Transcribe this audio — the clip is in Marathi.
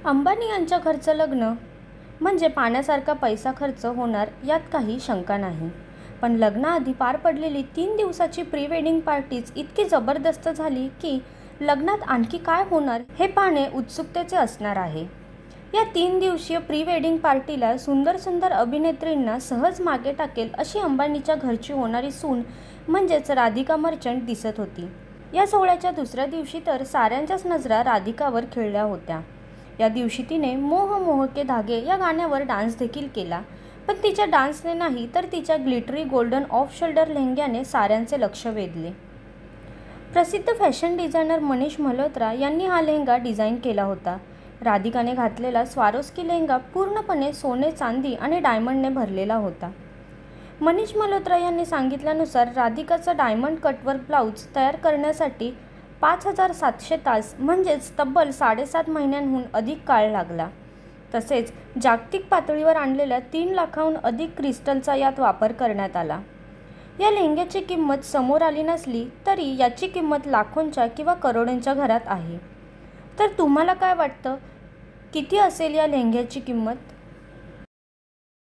अंबानी यांच्या घरचं लग्न म्हणजे पाण्यासारखा पैसा खर्च होणार यात काही शंका नाही. पण लग्नाआधी पार पडलेली 3 दिवसाची प्री वेडिंग पार्टीच इतकी जबरदस्त झाली की लग्नात आणखी काय होणार हे पाहणे उत्सुकतेचे असणार आहे. या 3 दिवसीय प्री वेडिंग पार्टीला सुंदर सुंदर अभिनेत्रींना सहज मागे टाकेल अशी अंबानीच्या घरची होणारी सून म्हणजेच राधिका मर्चंट दिसत होती. या सोहळ्याच्या दुसऱ्या दिवशी तर साऱ्यांच्याच नजरा राधिकावर खिळल्या होत्या. या दिवशी तिने मोह मोह के धागे या गाण्यावर डान्स देखील केला. पण तिच्या डान्सने नाही तर तिच्या ग्लिटरी गोल्डन ऑफ शोल्डर लेहंग्याने साऱ्यांचे लक्ष वेधले. प्रसिद्ध फॅशन डिझायनर मनीष मल्होत्रा यांनी हा लेहंगा डिझाईन केला होता. राधिकाने घातलेला स्वारोस्की लेहंगा पूर्णपणे सोने, चांदी आणि डायमंडने भरलेला होता. मनीष मल्होत्रा यांनी सांगितल्यानुसार राधिकाचा डायमंड कटवर्क ब्लाऊज तयार करण्यासाठी 5700 तास म्हणजेच तब्बल 7.5 महिन्यांहून अधिक काळ लागला. तसेच जागतिक पातळीवर आणलेल्या 3 लाखाहून अधिक क्रिस्टलचा यात वापर करण्यात आला. या लेहंग्याची किंमत समोर आली नसली तरी याची किंमत लाखोंच्या किंवा करोडोंच्या घरात आहे. तर तुम्हाला काय वाटतं, किती असेल या लेहंग्याची किंमत?